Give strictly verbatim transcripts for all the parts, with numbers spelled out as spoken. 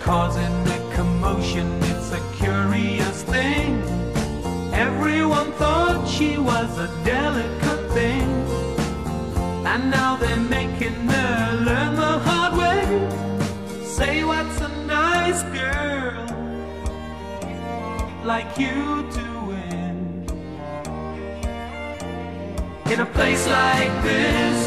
causing a commotion, it's a curious thing. Everyone thought she was a delicate thing, and now they're making her learn the hard way. Say what's a nice girl like you doing in a place like this?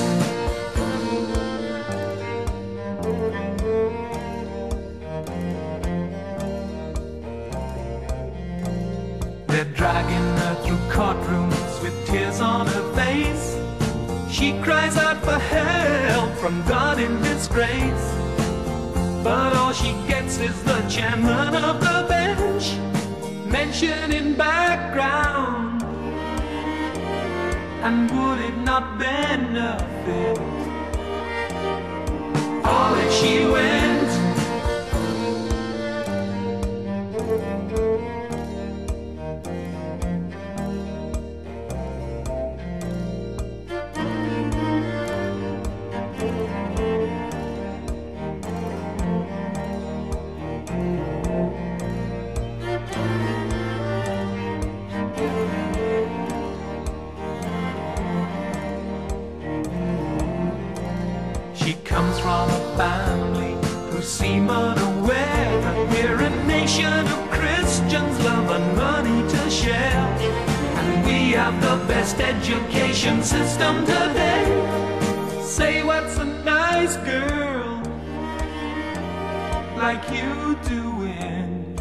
They're dragging her through courtrooms with tears on her face. She cries out for help from God in disgrace, but all she gets is the chairman of the bench mentioned in background. And would it not benefit all that she went? She comes from a family who seem unaware that we're a nation of Christians loving money to share, and we have the best education system today. Say what's a nice girl like you doing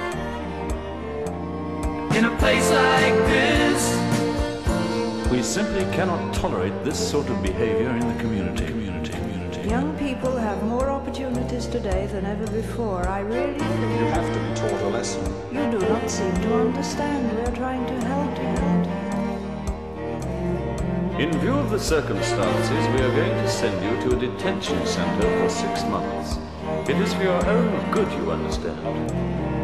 in a place like this? We simply cannot tolerate this sort of behavior in the community. community, community. Young people have more opportunities today than ever before. I really think You have to be taught a lesson. you do not seem to understand. We are trying to help you. In view of the circumstances, we are going to send you to a detention center for six months. It is for your own good, you understand.